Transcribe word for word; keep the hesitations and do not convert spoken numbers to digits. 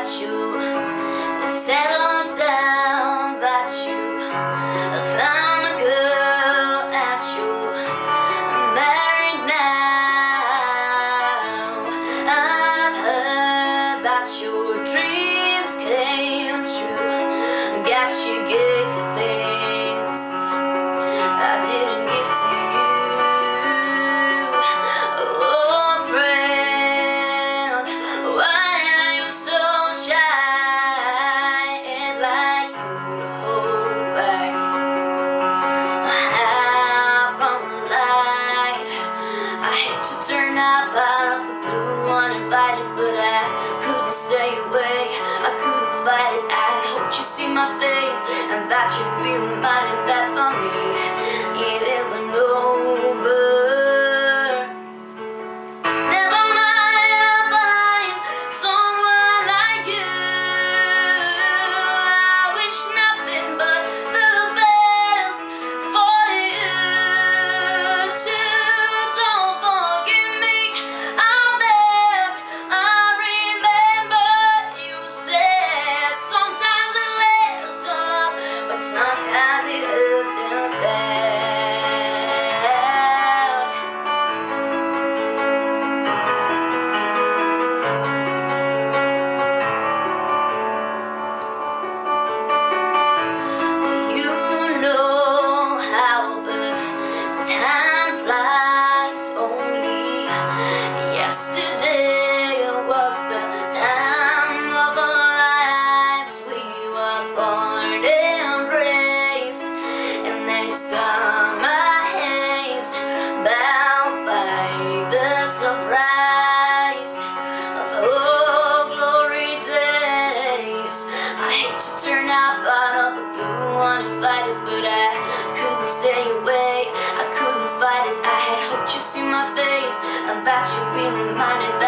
you settled down, that you found a girl, that you married now. I've heard that your dreams came true. Guess she gave you things I didn't give to you. Oh friend, why are you so shy? Ain't like you to hold back out from the light. I hate to turn up out of the blue uninvited, but I couldn't stay away. I couldn't fight it. I hope you see my face, and that you'd be reminded that for me it isn't over. Never mind, I'll find someone like you. I wish nothing but the best for you too. Don't forgive me, I'll beg. I remember you said sometimes it lasts so long, but sometimes it hurts inside. You know how the time flies. Only yesterday was the time of our lives. We were born and raised in a summer haze, bound by the surprise of oh glory days. I hate to turn up out of the blue uninvited, but I couldn't stay away. I couldn't fight it. I had hoped you'd see my face, and that you'd be reminded that